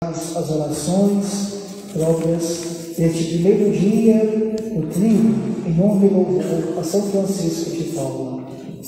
as orações próprias deste primeiro dia no trigo, em nome e louvor a São Francisco de Paula.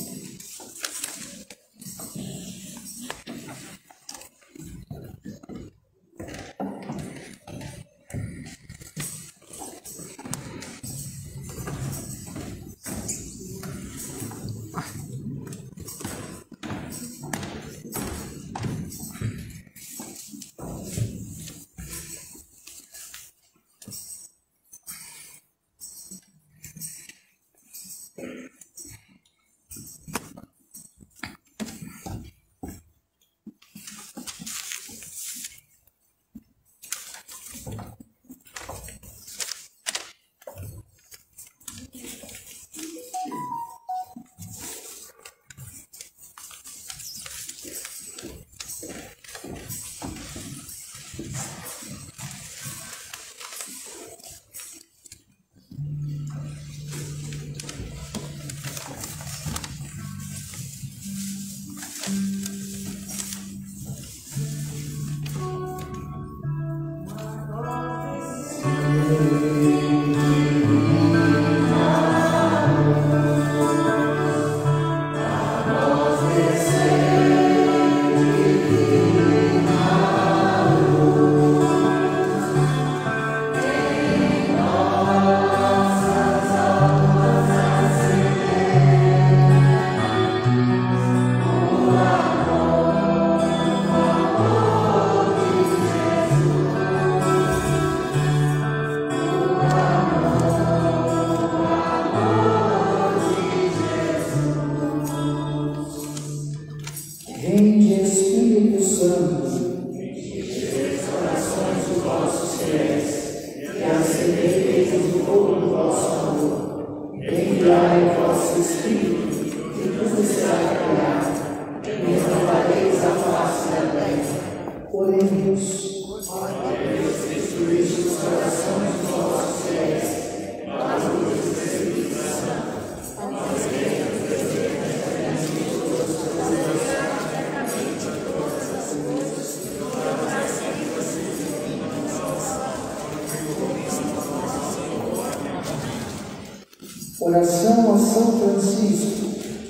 Oração a São Francisco.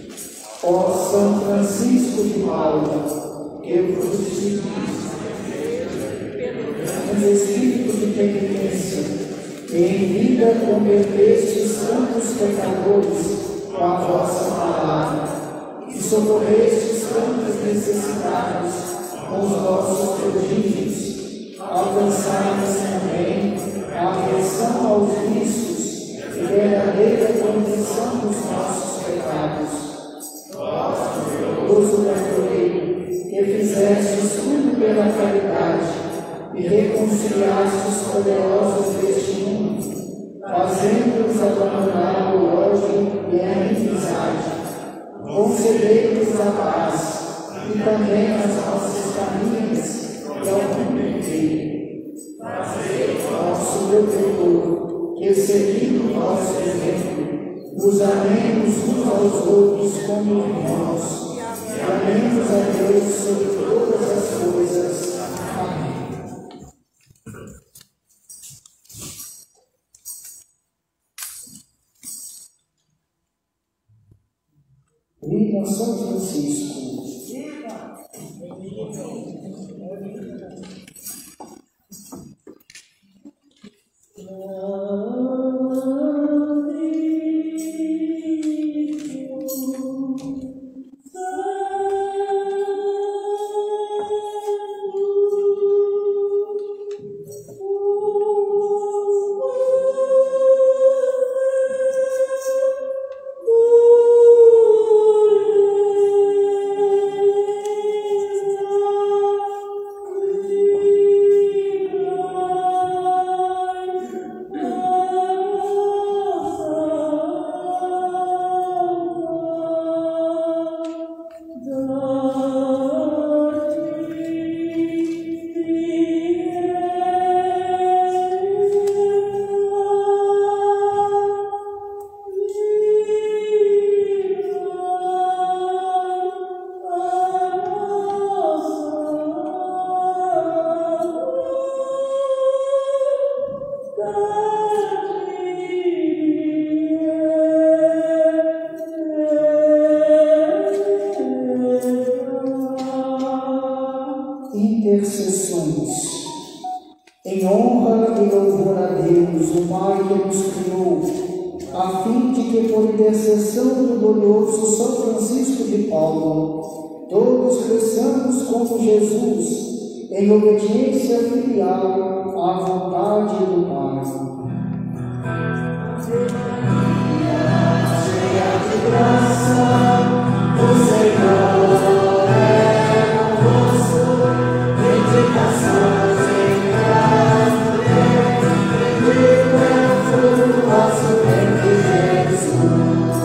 Ó São Francisco de Paula, eu crucifico no espírito de penitência, e em vida converteste santos pecadores com a vossa palavra, e socorreste tantos necessitados com os vossos prodígios. Alcançai-nos também a aversão aos vícios e verdadeira condição dos nossos pecados. Glorioso Padroeiro, que fizestes tudo pela caridade e reconciliaste os poderosos deste mundo, fazendo-nos abandonar o ódio e a inimizade, concedei-nos a paz e também as nossas famílias e ao mundo inteiro. Fazei nosso protetor, que seguindo o vosso exemplo, nos amemos uns aos outros como irmãos, e amemos a Deus sobre todas as coisas. Amém. Viva São Francisco! imperfeições. Em honra e louvor a Deus, o Pai que nos criou, a fim de que, por intercessão do glorioso São Francisco de Paulo, todos cresçamos como Jesus, em obediência filial à vontade do Pai. Cheia de graça, o Senhor é convosco, dedicação sem graça, bendito é o fruto do vosso ventre, Jesus.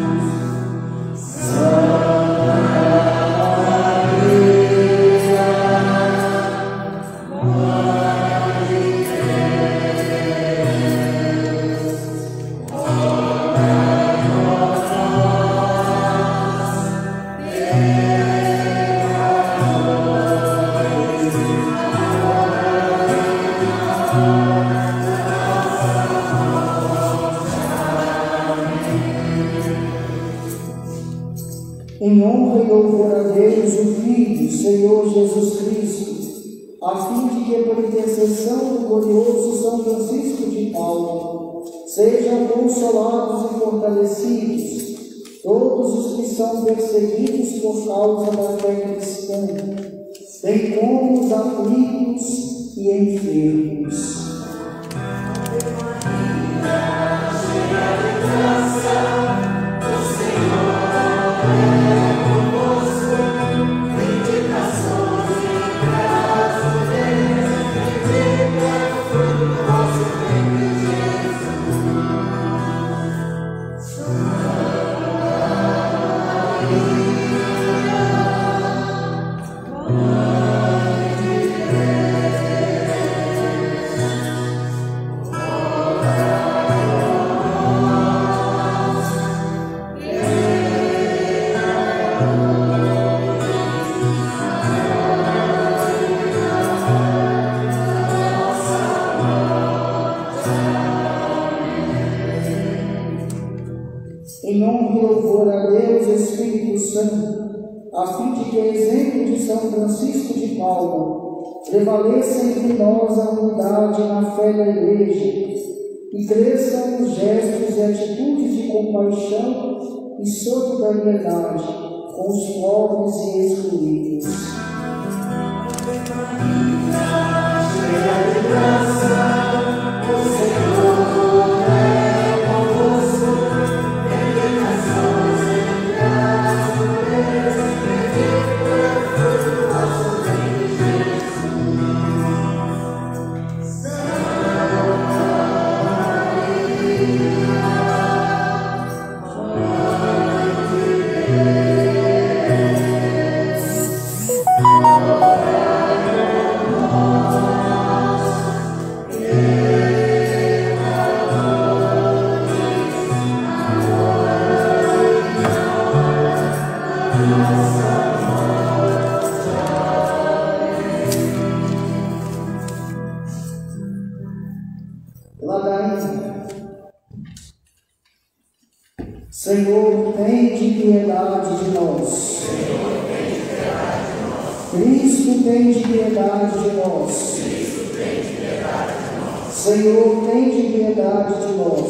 Em honra e louvor a Deus, o Filho, Senhor Jesus Cristo, a fim de que, por intercessão do glorioso São Francisco de Paulo, sejam consolados e fortalecidos todos os que são perseguidos por causa da fé cristã, bem como os aflitos e enfermos. Em honra e louvor a Deus, Espírito Santo, a fim de que, exemplo de São Francisco de Paulo, prevaleça entre nós a unidade na fé da Igreja e cresçam os gestos e atitudes de compaixão e solidariedade com os pobres e excluídos. Cheia de graça, o Senhor é convosco. Senhor, tende piedade de nós. Cristo, tende piedade de nós. Senhor, tende piedade de nós.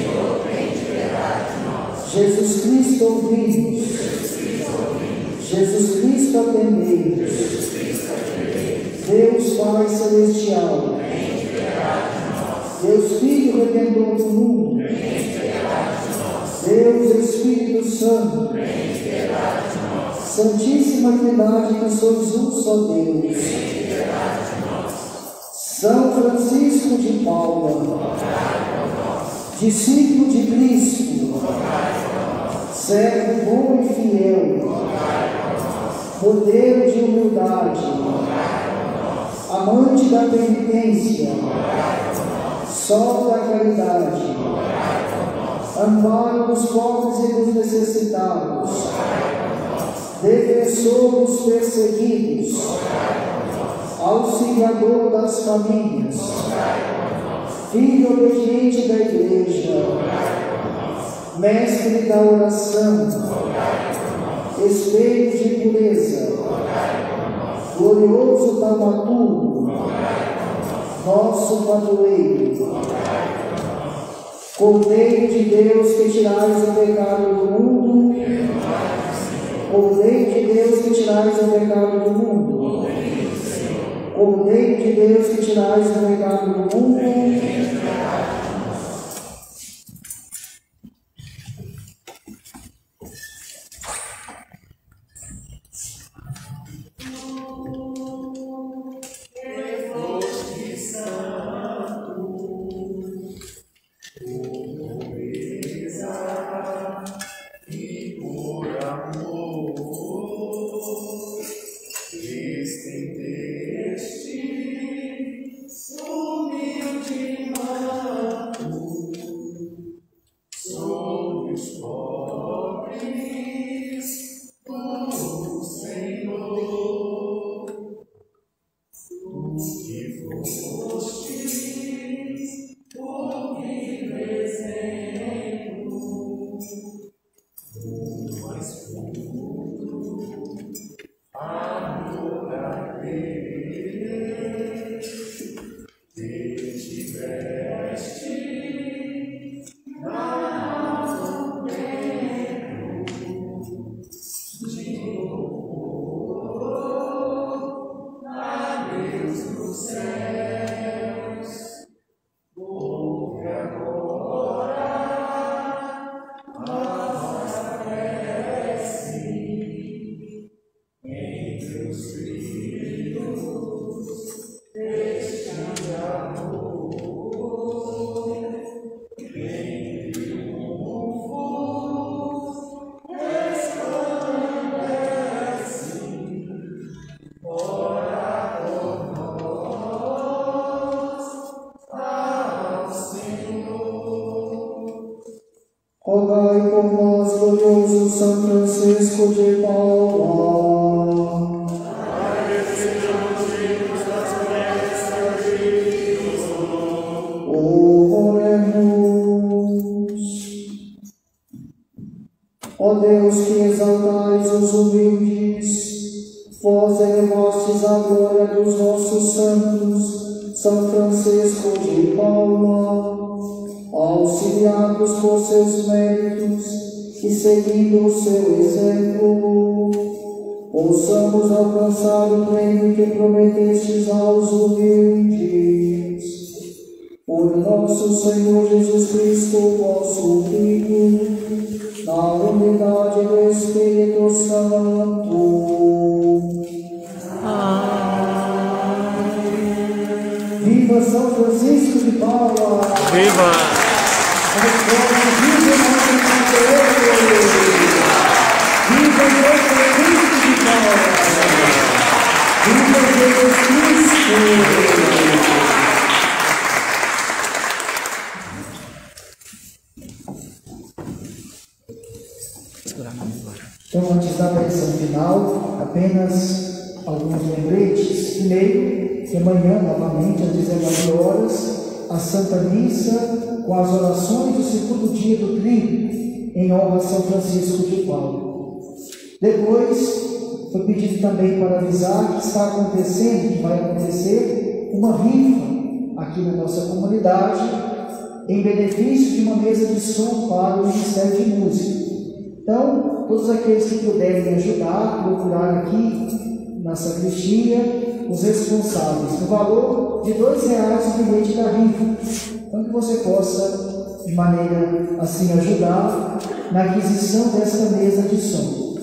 Jesus Cristo, ouvimos. Jesus Cristo, atendemos. Deus Pai Celestial, Deus Filho Redentor do mundo, Deus Espírito Santo, Santíssima Trindade, que sois um só Deus. São Francisco de Paula, discípulo de Cristo, servo bom e fiel, modelo de humildade, amante da penitência, sol da caridade, amparo dos pobres e dos necessitados, defensor dos perseguidos, auxiliador das famílias, filho obediente da Igreja, mestre da oração, espelho de pureza, glorioso Taumaturgo, nosso padroeiro, Cordeiro de Deus que tirais o pecado do mundo, Cordeiro de Deus que tirais o pecado do mundo, Cordeiro de Deus que tirais o pecado do mundo, rogai por nós, glorioso São Francisco de Paula. Para que sejamos dignos das promessas de Cristo. Oremos. Ó Deus, que exaltais os humildes, vós elevastes a glória dos vossos santos, São Francisco de Paula, auxiliados por seus méritos e seguindo o seu exemplo, possamos alcançar o prêmio que prometestes aos humildes. Por nosso Senhor Jesus Cristo, vosso Filho, na unidade do Espírito Santo. Amém. Viva São Francisco de Paula! Viva! Viva nosso padroeiro! Viva São Francisco de Paula! Viva Jesus Cristo! Então, antes da bênção final, apenas alguns lembretes. Primeiro, que amanhã, novamente, às 19 horas, a Santa Missa, com as orações do segundo dia do trigo, em honra a São Francisco de Paula. Depois, foi pedido também para avisar que está acontecendo, que vai acontecer, uma rifa aqui na nossa comunidade, em benefício de uma mesa de som para o Ministério de Música. Então, todos aqueles que puderem ajudar, procurar aqui na sacristia os responsáveis, no valor de R$ 2 o bilhete da rifa. Então, que você possa, de maneira assim, ajudar na aquisição desta mesa de som.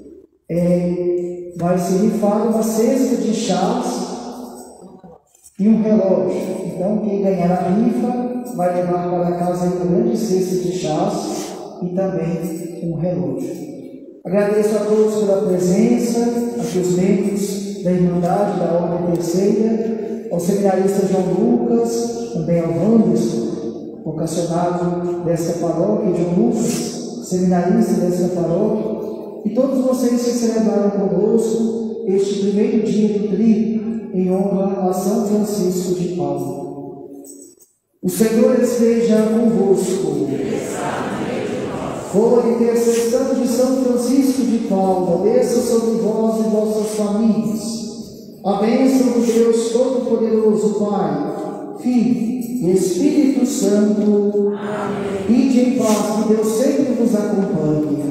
Vai ser rifada uma cesta de chás e um relógio. Então, quem ganhar a rifa vai levar para casa uma grande cesta de chás e também um relógio. Agradeço a todos pela presença, aqui os membros da Irmandade da Ordem Terceira, ao seminarista João Lucas, também ao Wanderson, vocacionado desta paróquia, João Lucas, seminarista desta paróquia, e todos vocês que celebraram conosco este primeiro dia do trigo, em honra a São Francisco de Paula. O Senhor esteja convosco. Por intercessão de São Francisco de Paula, desça sobre vós e vossas famílias A bênção do Deus Todo-Poderoso, Pai, Filho e Espírito Santo. Amém. Ide em paz, que Deus sempre vos acompanhe.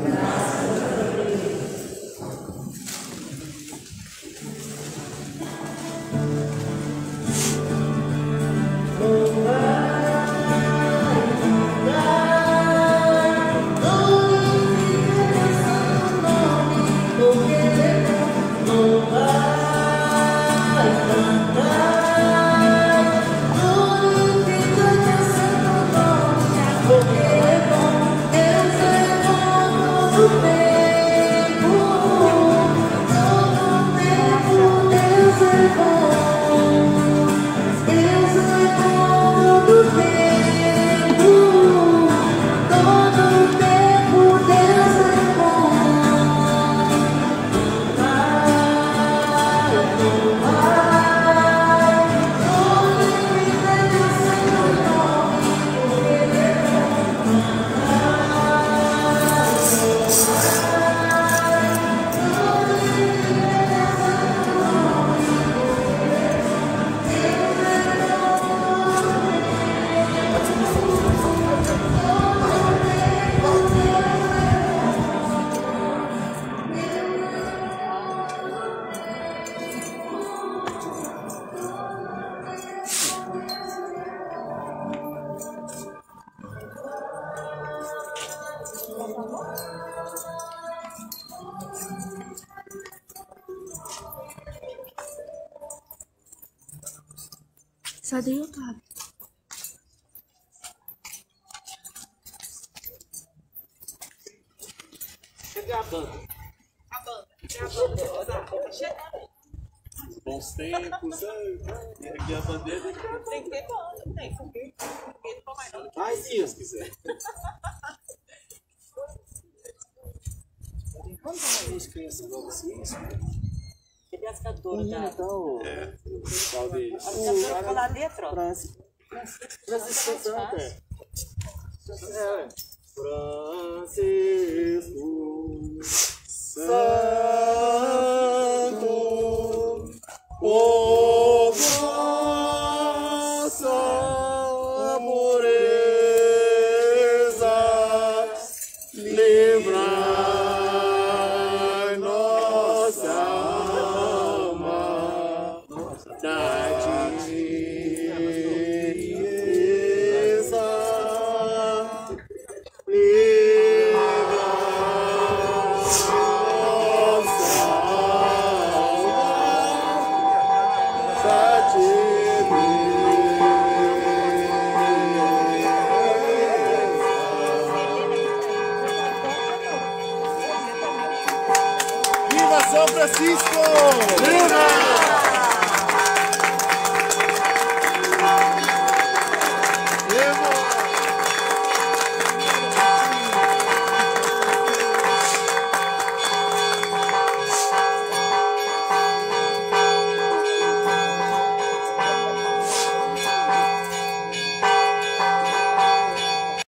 Sai daí, Otávio. Cadê a banda? Cadê a banda? Bons tempos, aqui a bandeira. Tem que ter banda, tem. Ai, se Deus quiser. Quando a gente conhece logo assim, isso? Cadê as cantoras? Então, qual deles? As cantoras falar a letra, ó. Francisco Santo, Francisco Santo, oh nossa pureza, livrai nossa alma da tibieza, livrai nossa alma da tibieza. Viva São Francisco! Viva!